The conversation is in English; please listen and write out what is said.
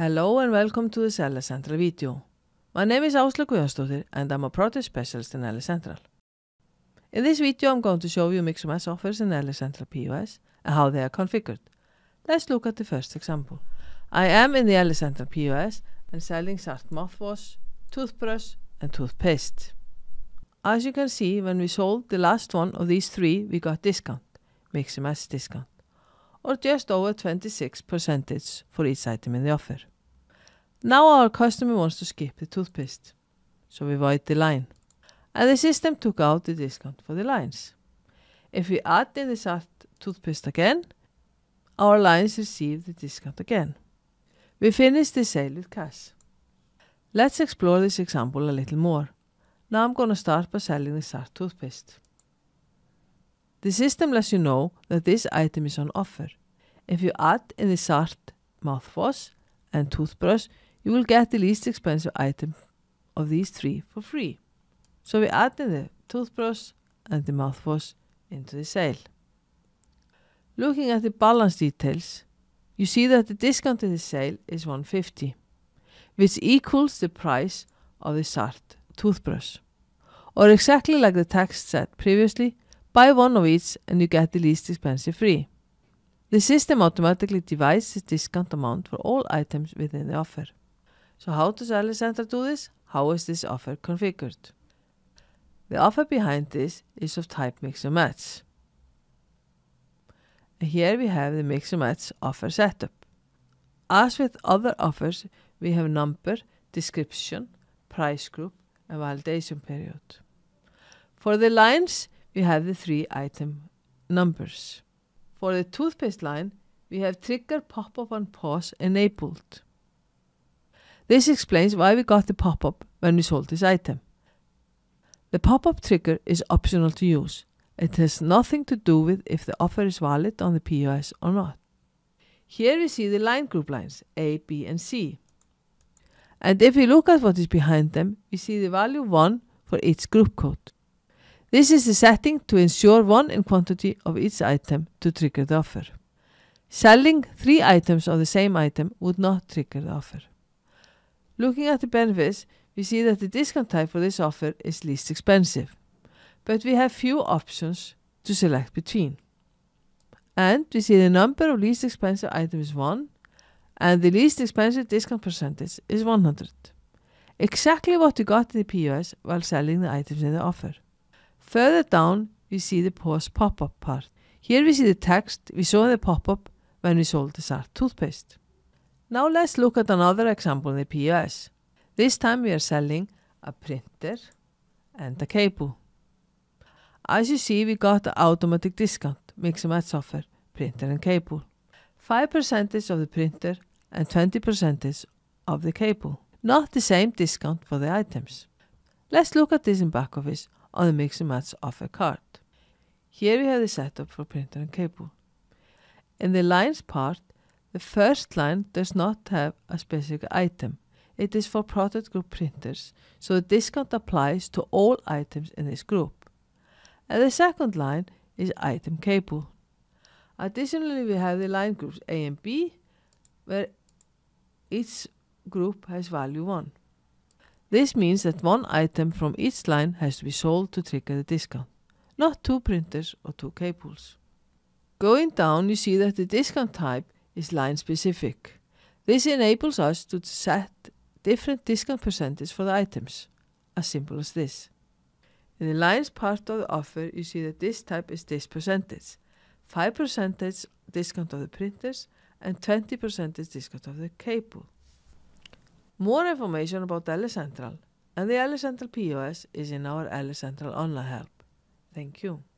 Hello and welcome to this LS Central video. My name is Áslaug Guðjónsdóttir and I'm a product specialist in LS Central. In this video I'm going to show you mix and match offers in LS Central POS and how they are configured. Let's look at the first example. I am in the LS Central POS and selling Sart mouthwash, toothbrush and toothpaste. As you can see, when we sold the last one of these three we got discount, mix and match discount, or just over 26% for each item in the offer. Now our customer wants to skip the toothpaste, so we void the line, and the system took out the discount for the lines. If we add in the Sart toothpaste again, our lines receive the discount again. We finish the sale with cash. Let's explore this example a little more. Now I'm going to start by selling the Sart toothpaste. The system lets you know that this item is on offer. If you add in the Sart mouthwash and toothbrush, you will get the least expensive item of these three for free. So we add in the toothbrush and the mouthwash into the sale. Looking at the balance details, you see that the discount in the sale is $1.50, which equals the price of the Sart toothbrush. Or exactly like the text said previously, buy one of each and you get the least expensive free. The system automatically divides the discount amount for all items within the offer. So how does LS Central do this? How is this offer configured? The offer behind this is of type mix and match. And here we have the mix and match offer setup. As with other offers, we have number, description, price group and validation period. For the lines, we have the three item numbers. For the toothpaste line, we have trigger pop-up and pause enabled. This explains why we got the pop-up when we sold this item. The pop-up trigger is optional to use. It has nothing to do with if the offer is valid on the POS or not. Here we see the line group lines A, B and C. And if we look at what is behind them, we see the value 1 for each group code. This is the setting to ensure 1 in quantity of each item to trigger the offer. Selling 3 items of the same item would not trigger the offer. Looking at the benefits, we see that the discount type for this offer is least expensive, but we have few options to select between. And we see the number of least expensive items is 1, and the least expensive discount percentage is 100. Exactly what we got in the POS while selling the items in the offer. Further down, we see the POS pop-up part. Here we see the text we saw in the pop-up when we sold the Sart toothpaste. Now let's look at another example in the POS. This time we are selling a printer and a cable. As you see, we got the automatic discount, mix and match offer, printer and cable. 5% of the printer and 20% of the cable. Not the same discount for the items. Let's look at this in back office on the mix and match offer card. Here we have the setup for printer and cable. In the lines part, the first line does not have a specific item. It is for product group printers, so the discount applies to all items in this group. And the second line is item cable. Additionally, we have the line groups A and B, where each group has value 1. This means that 1 item from each line has to be sold to trigger the discount, not 2 printers or 2 cables. Going down, you see that the discount type is line specific. This enables us to set different discount percentage for the items, as simple as this. In the lines part of the offer, you see that this type is this percentage, 5% discount of the printers and 20% discount of the cable. More information about LS Central and the LS Central POS is in our LS Central online help. Thank you.